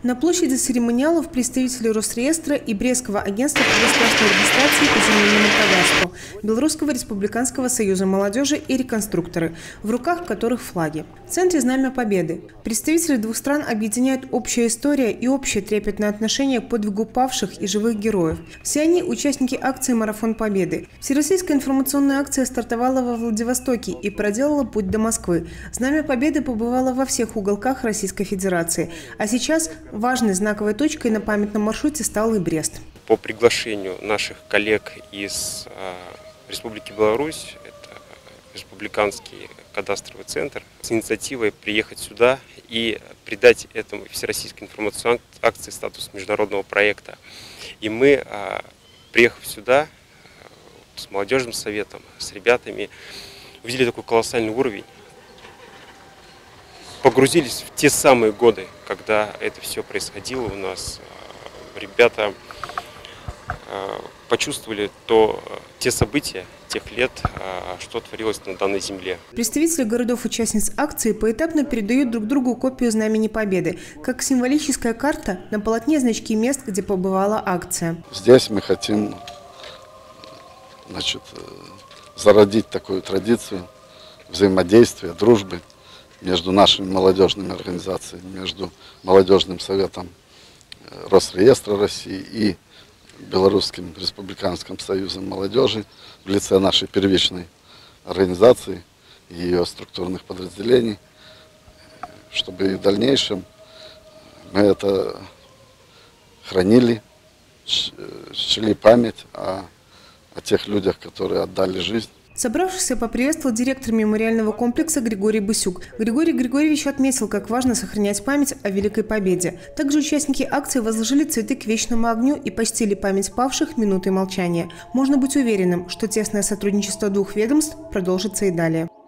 На площади церемониалов представители Росреестра и Брестского агентства по государственной регистрации и земельному кадастру, Белорусского республиканского союза молодежи и реконструкторы, в руках которых флаги. В центре Знамя Победы. Представители двух стран объединяют общая история и общее трепетное отношение к подвигу павших и живых героев. Все они – участники акции «Марафон Победы». Всероссийская информационная акция стартовала во Владивостоке и проделала путь до Москвы. Знамя Победы побывало во всех уголках Российской Федерации. А сейчас важной знаковой точкой на памятном маршруте стал и Брест. По приглашению наших коллег из Республики Беларусь, это Республиканский кадастровый центр, с инициативой приехать сюда и придать этому всероссийской информационной акции статус международного проекта. И мы, приехав сюда с молодежным советом, с ребятами, увидели такой колоссальный уровень. Погрузились в те самые годы, когда это все происходило у нас. Ребята почувствовали те события тех лет, что творилось на данной земле. Представители городов-участниц акции поэтапно передают друг другу копию Знамени Победы, как символическая карта на полотне значки мест, где побывала акция. Здесь мы хотим, зародить такую традицию взаимодействия, дружбы между нашими молодежными организациями, между Молодежным советом Росреестра России и Белорусским республиканским союзом молодежи в лице нашей первичной организации и ее структурных подразделений, чтобы и в дальнейшем мы это хранили, чтили память о тех людях, которые отдали жизнь. Собравшихся поприветствовал директор мемориального комплекса Григорий Бысюк. Григорий Григорьевич отметил, как важно сохранять память о Великой Победе. Также участники акции возложили цветы к вечному огню и почтили память павших минутой молчания. Можно быть уверенным, что тесное сотрудничество двух ведомств продолжится и далее.